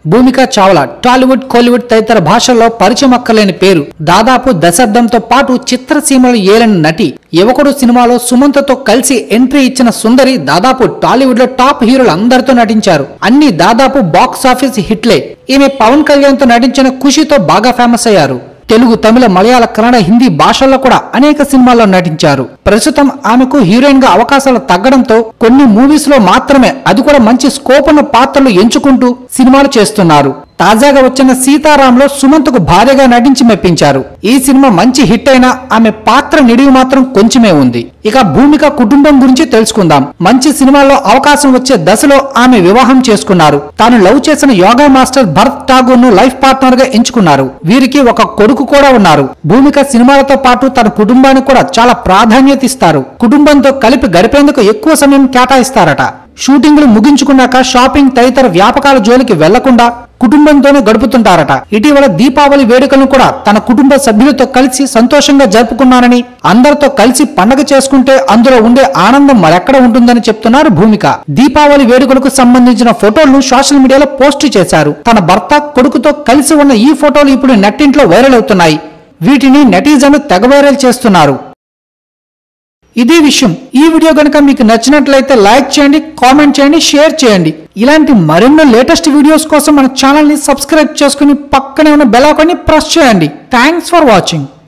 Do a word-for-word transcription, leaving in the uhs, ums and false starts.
భూమిక చావ్లా టాలీవుడ్, కోలీవుడ్ తదితర భాషల్లో పరిచయం అక్కర్లేని పేరు. దాదాపు దశాబ్దంతో పాటు చిత్రసీమలు ఏలిన నటి. యువకుడు సినిమాలో సుమంత్తో కలిసి ఎంట్రీ ఇచ్చిన సుందరి దాదాపు టాలీవుడ్ లో టాప్ హీరోలు అందరితో నటించారు. అన్ని దాదాపు బాక్స్ ఆఫీస్ హిట్లే. ఈమె పవన్ కళ్యాణ్ తో నటించిన ఖుషితో బాగా ఫేమస్ అయ్యారు. తెలుగు, తమిళ, మలయాళ, కన్నడ, హిందీ భాషల్లో కూడా అనేక సినిమాల్లో నటించారు. ప్రస్తుతం ఆమెకు హీరోయిన్ గా అవకాశాలు తగ్గడంతో కొన్ని మూవీస్ లో మాత్రమే, అది కూడా మంచి స్కోప్ ఉన్న పాత్రలు ఎంచుకుంటూ సినిమాలు చేస్తున్నారు. తాజాగా వచ్చిన సీతారాంలో సుమంత్ కు భార్యగా నటించి మెప్పించారు. ఈ సినిమా మంచి హిట్ అయినా ఆమె పాత్ర నిడివి మాత్రం కొంచెమే ఉంది. ఇక భూమిక కుటుంబం గురించి తెలుసుకుందాం. మంచి సినిమాల్లో అవకాశం వచ్చే దశలో ఆమె వివాహం చేసుకున్నారు. తాను లవ్ చేసిన యోగా మాస్టర్ భరత్ ఠాగూర్ ను లైఫ్ పార్ట్నర్ గా ఎంచుకున్నారు. వీరికి ఒక కొడుకు కూడా ఉన్నారు. భూమిక సినిమాలతో పాటు తన కుటుంబానికి కూడా చాలా ప్రాధాన్యత ఇస్తారు. కుటుంబంతో కలిపి గడిపేందుకు ఎక్కువ సమయం కేటాయిస్తారట. షూటింగ్లు ముగించుకున్నాక షాపింగ్ తదితర వ్యాపకాల జోలికి వెళ్లకుండా కుటుంబంతోనే గడుపుతుంటారట. ఇటీవల దీపావళి వేడుకలను కూడా తన కుటుంబ సభ్యులతో కలిసి సంతోషంగా జరుపుకున్నానని, అందరితో కలిసి పండగ చేసుకుంటే అందులో ఉండే ఆనందం మరెక్కడ ఉంటుందని చెప్తున్నారు భూమిక. దీపావళి వేడుకలకు సంబంధించిన ఫోటోలను సోషల్ మీడియాలో పోస్ట్ చేశారు. తన భర్త, కొడుకుతో కలిసి ఉన్న ఈ ఫోటోలు ఇప్పుడు నెట్టింట్లో వైరల్ అవుతున్నాయి. వీటిని నెటిజన్లు తెగ వైరల్ చేస్తున్నారు. ఇదే విషయం. ఈ వీడియో గనుక మీకు నచ్చినట్లయితే లైక్ చేయండి, కామెంట్ చేయండి, షేర్ చేయండి. ఇలాంటి మరెన్నో లేటెస్ట్ వీడియోస్ కోసం మన ఛానల్ ని సబ్స్క్రైబ్ చేసుకుని పక్కనే ఉన్న బెల్ ఐకాన్ ని ప్రెస్ చేయండి. Thanks for watching.